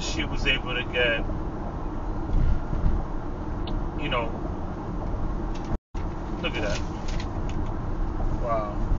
she was able to get, you know, look at that. Wow.